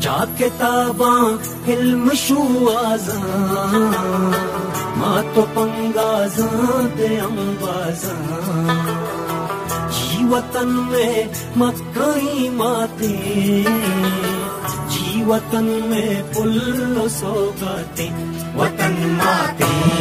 जाके ताबा हिल्म शुआजा मां तो पंगाजा दे अंबाजा जी वतन में मक्कई माते जी वतन में पुल्लो सौगाते वतन माते